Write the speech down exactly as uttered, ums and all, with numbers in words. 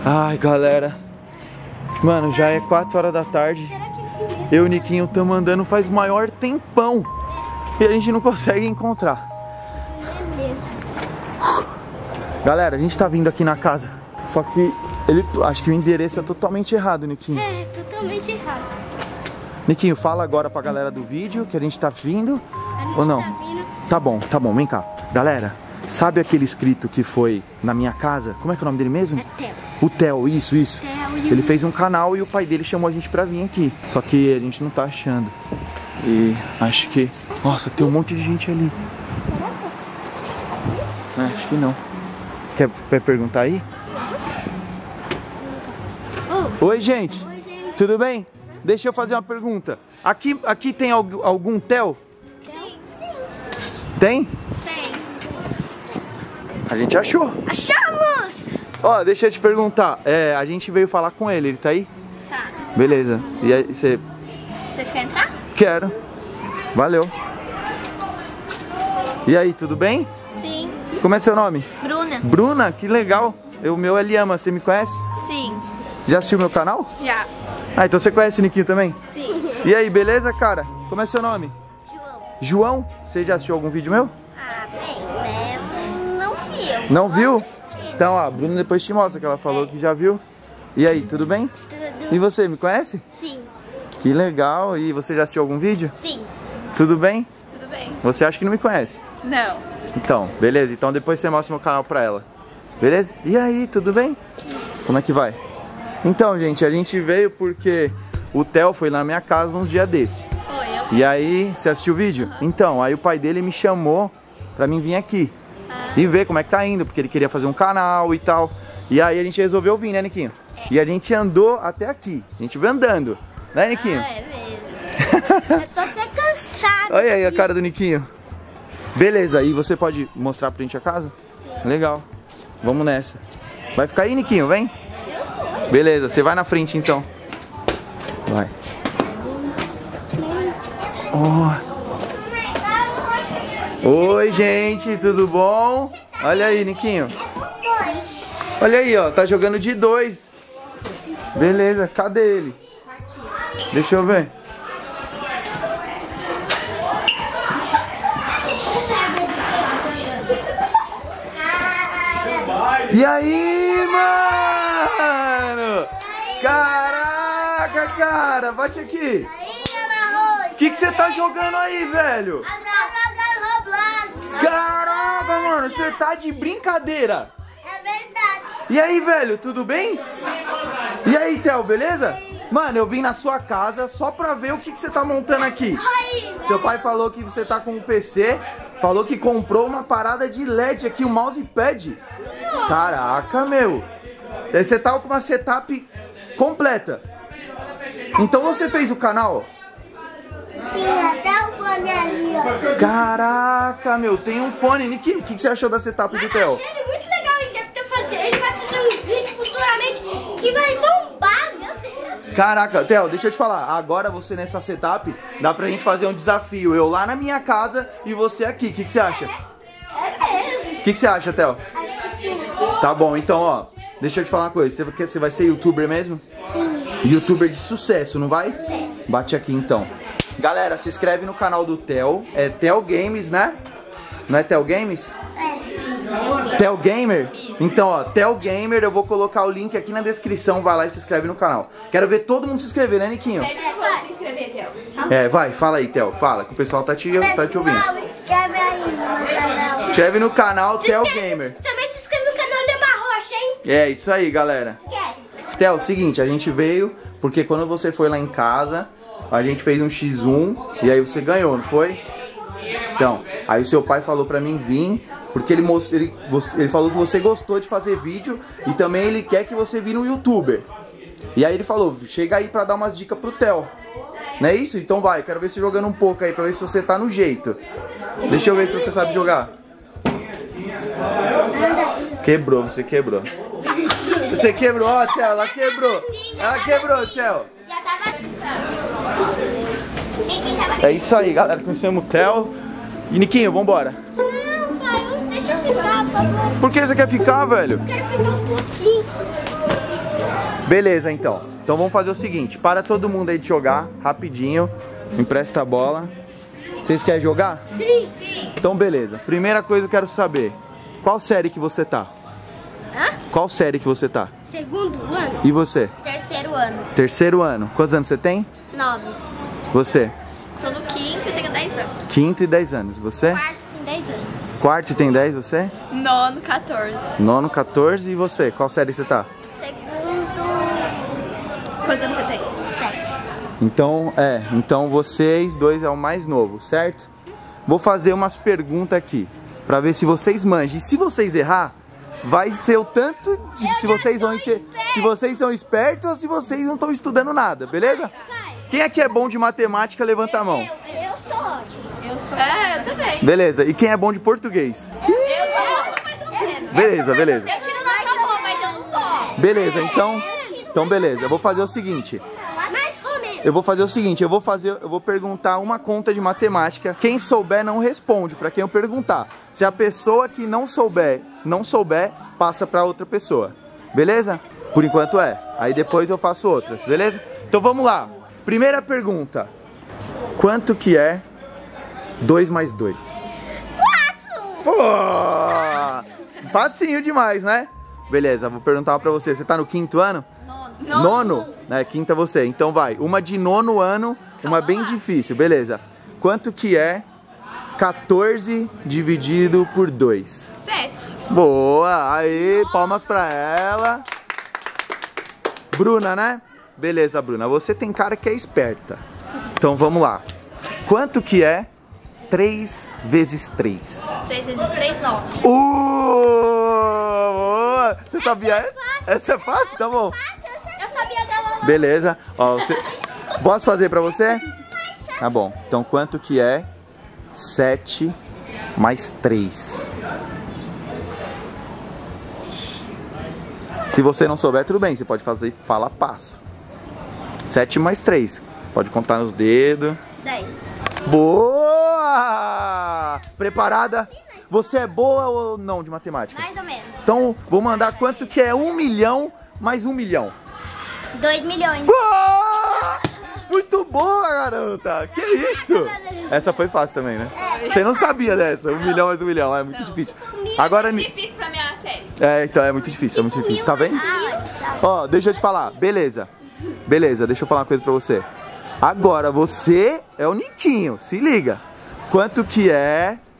Ai, galera. Mano, já é quatro horas da tarde. Eu e o Niquinho estamos andando faz maior tempão. E a gente não consegue encontrar. Galera, a gente tá vindo aqui na casa. Só que ele, acho que o endereço é totalmente errado, Niquinho. É, totalmente errado. Niquinho, fala agora pra galera do vídeo que a gente tá vindo. A gente ou não? tá vindo. Tá bom, tá bom, vem cá. Galera, sabe aquele inscrito que foi na minha casa? Como é que é o nome dele mesmo? É Theo. O Theo, isso, isso. Theo e Ele o... fez um canal e o pai dele chamou a gente pra vir aqui. Só que a gente não tá achando. E acho que... Nossa, tem um monte de gente ali. É, acho que não. Quer, quer perguntar aí? Oh. Oi, gente. Oi, gente. Tudo bem? Deixa eu fazer uma pergunta. Aqui, aqui tem algum, algum Theo? Sim. Sim. Tem? Tem. A gente achou. Achamos! Ó, deixa eu te perguntar. É, a gente veio falar com ele. Ele tá aí? Tá. Beleza. E aí, você... Vocês querem entrar? Quero. Valeu. E aí, tudo bem? Sim. Como é seu nome? Bruna? Bruna, que legal. O meu é Liama, você me conhece? Sim. Já assistiu meu canal? Já. Ah, então você conhece o Niquinho também? Sim. E aí, beleza, cara? Como é seu nome? João. João? Você já assistiu algum vídeo meu? Ah, bem, né? Não viu. Não viu? Então, ó, a Bruna depois te mostra que ela falou É. que já viu. E aí, tudo bem? Tudo. E você, me conhece? Sim. Que legal. E você já assistiu algum vídeo? Sim. Tudo bem? Tudo bem. Você acha que não me conhece? Não. Então, beleza. Então depois você mostra meu canal pra ela. Beleza? E aí, tudo bem? Sim. Como é que vai? Então, gente, a gente veio porque o Theo foi na minha casa uns dias desse. Foi, eu. E aí, você assistiu o vídeo? Uhum. Então, aí o pai dele me chamou pra mim vir aqui. Ah. E ver como é que tá indo, porque ele queria fazer um canal e tal. E aí a gente resolveu vir, né, Niquinho? É. E a gente andou até aqui. A gente veio andando. Né, Niquinho? Ah, é mesmo. Eu tô até cansado. Olha aí a cara do Niquinho. Beleza, aí você pode mostrar pra gente a casa? Sim. Legal. Vamos nessa. Vai ficar aí, Niquinho? Vem. Beleza, você vai na frente então. Vai. Oh. Oi, gente, tudo bom? Olha aí, Niquinho. Olha aí, ó, tá jogando de dois. Beleza, cadê ele? Deixa eu ver. E aí, mano? Caraca, cara, bate aqui. O que que você tá jogando aí, velho? Caraca, mano, você tá de brincadeira. É verdade. E aí, velho, tudo bem? E aí, Theo, beleza? Mano, eu vim na sua casa só pra ver o que que você tá montando aqui. Seu pai falou que você tá com um P C, falou que comprou uma parada de L E D aqui, um mousepad. Caraca, meu. Aí você tá com uma setup completa. Então você fez o canal? Sim, até o fone ali, ó. Caraca, meu, tem um fone. Niquinho, o que que você achou da setup do Theo? Achei ele muito legal, ele deve ter fazer, ele vai fazer um vídeo futuramente que vai bombar, meu Deus. Caraca, Theo, deixa eu te falar. Agora você nessa setup, dá pra gente fazer um desafio. Eu lá na minha casa e você aqui. O que que você acha? É mesmo. O que que você acha, Theo? Acho que sim. Tá bom, então, ó. Deixa eu te falar uma coisa. Você, quer, você vai ser youtuber mesmo? Sim. Youtuber de sucesso, não vai? Sucesso. Bate aqui, então. Galera, se inscreve no canal do Theo. É Theo Games, né? Não é Theo Games? É. Theo Gamer? Isso. Então, ó, Theo Gamer, eu vou colocar o link aqui na descrição. Vai lá e se inscreve no canal. Quero ver todo mundo se inscrever, né, Niquinho? Pede pra todos se inscrever, Theo. É, vai, fala aí, Theo. Fala, que o pessoal tá te, tá te ouvindo. Pessoal, inscreve aí no meu canal. Se inscreve no canal Theo inscreve- Gamer. Também se inscreve no canal Lema Rocha, hein? É, isso aí, galera. Esquece. Theo, seguinte, a gente veio porque quando você foi lá em casa, a gente fez um xis um e aí você ganhou, não foi? Então, aí o seu pai falou pra mim vir, porque ele, most... ele, você... ele falou que você gostou de fazer vídeo e também ele quer que você vire um youtuber. E aí ele falou, chega aí pra dar umas dicas pro Theo. Não é isso? Então vai, quero ver você jogando um pouco aí pra ver se você tá no jeito. Deixa eu ver se você sabe jogar. Quebrou, você quebrou. Você quebrou, ó, Theo, ela quebrou. Ela quebrou, Theo. Já tava. Ninguém tava. É isso aí, galera. Conhecemos o Theo. E Niquinho, vambora. Não, pai, deixa eu ficar, por favor. Por que você quer ficar, velho? Eu quero ficar um pouquinho. Beleza, então. Então vamos fazer o seguinte. Para todo mundo aí de jogar, rapidinho. Empresta a bola. Vocês querem jogar? Sim. Sim. Então beleza. Primeira coisa eu quero saber. Qual série que você tá? Hã? Qual série que você tá? Segundo ano. E você? Terceiro ano. Terceiro ano. Quantos anos você tem? Nove. Você? Tô no quinto e tenho dez anos. Quinto e dez anos. Você? Quarto tem dez anos. Quarto e tem dez, você? Nono, quatorze. Nono, quatorze. E você? Qual série você tá? Segundo... Quantos anos você tem? Sete. Então, é. Então vocês dois é o mais novo, certo? Vou fazer umas perguntas aqui. Pra ver se vocês manjam. E se vocês errar, vai ser o tanto de se vocês vão ter, se vocês são espertos ou se vocês não estão estudando nada, beleza? Quem aqui é bom de matemática, levanta a mão. Eu, eu sou ótimo. Eu sou. É, eu também. Beleza. E quem é bom de português? Eu sou mais ou menos. Beleza, beleza. Eu tiro nota boa, mas eu não gosto. Beleza, então, então beleza. Eu vou fazer o seguinte. Eu vou fazer o seguinte, eu vou fazer, eu vou perguntar uma conta de matemática. Quem souber não responde para quem eu perguntar. Se a pessoa que não souber, não souber, passa para outra pessoa. Beleza? Por enquanto é. Aí depois eu faço outras, beleza? Então vamos lá. Primeira pergunta. Quanto que é dois mais dois? Quatro! Pô! Facinho demais, né? Beleza, vou perguntar pra você. Você tá no quinto ano? Nono. Nono? É, quinta você. Então vai. Uma de nono ano, uma bem difícil. Beleza. Quanto que é quatorze dividido por dois? Sete. Boa! Aí, palmas pra ela. Bruna, né? Beleza, Bruna. Você tem cara que é esperta. Então vamos lá. Quanto que é três vezes três? três vezes três, nove. Uh! Boa! Você sabia essa? Essa é fácil? Tá bom. Eu sabia dela. Beleza. Ó, você... Posso fazer pra você? Tá bom. Então quanto que é sete mais três? Se você não souber, tudo bem. Você pode fazer, fala passo. sete mais três. Pode contar nos dedos. dez. Boa! Preparada? Você é boa ou não de matemática? Mais ou menos. Então, vou mandar quanto que é um milhão mais um milhão. dois milhões. Boa! Muito boa, garota! Que isso? Essa foi fácil também, né? Você não sabia dessa. Um milhão mais um milhão. É muito difícil. Agora... É difícil pra minha série. É, então é muito difícil, é muito difícil. Tá vendo? Ó, deixa eu te falar. Beleza. Beleza, deixa eu falar uma coisa pra você. Agora, você é o Niquinho. Se liga. Quanto que é